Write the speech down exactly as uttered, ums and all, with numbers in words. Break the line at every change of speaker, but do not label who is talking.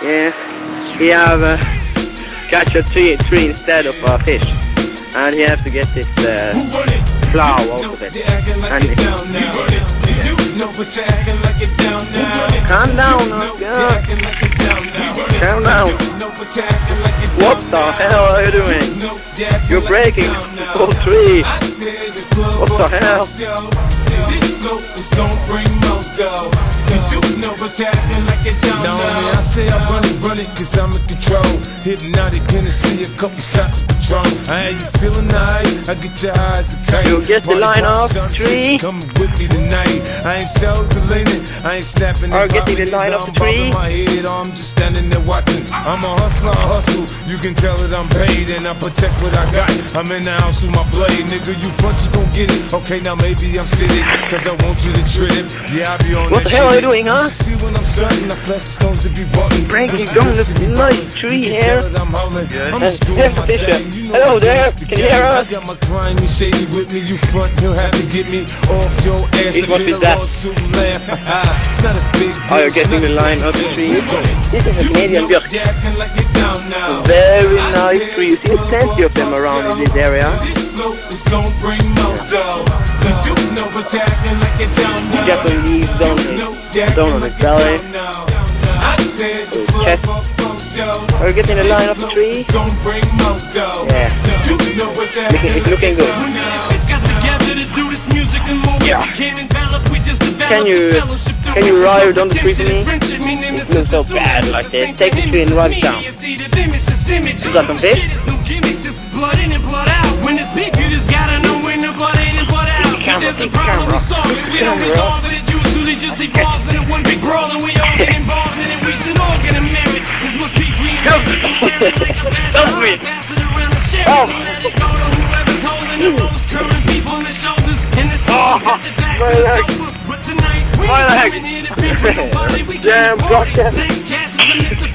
Yeah, he have uh, catch a tree, tree instead of a fish, and he has to get this uh, flour out of it. And it, calm down, yeah. Calm down. What the hell are you doing? You're breaking the whole tree. What the hell?
Now only I say I run it, run it, cause I'm in control. Hypnotic, gonna see a couple shots of Patron. I ain't you feeling nice, I get your eyes a kite.
You get the line off the tree.
Coming with me tonight. I ain't self-deleting, I ain't snapping.
Or getting the line off the tree.
My head, I'm just standing there watching. I'm a hustler, I hustle. You can tell that I'm paid and I protect what I got. I'm in the house with my blade, nigga. You front, you gon' get it. Okay, now maybe I'm sitting, cause I want you to trip. Yeah, I be on
what
that
the hell
shit.
are you doing, huh?
See when I'm starting, I flash the stones to be walking.
Breaking down this nice tree here. And here's the fisher. Hello there, can you hear us?
I got my grimy shady with me. You front, you'll have to get me off your ass.
It must be that.
It's not a big deal.
Oh, you're getting the line of the tree. This is a Canadian björk. Very nice tree. You see plenty of them around in this area. You get the leaves down, down on his belly, his chest. Are you getting the line of the tree? Yeah. Looking, it's looking good. Yeah. Can you can you ride on the tree for me? It looks so bad like this. Take the tree and ride it down. You got some fish? Camera, take camera. Help me! Help! Oh, my leg! My leg! Damn, got that!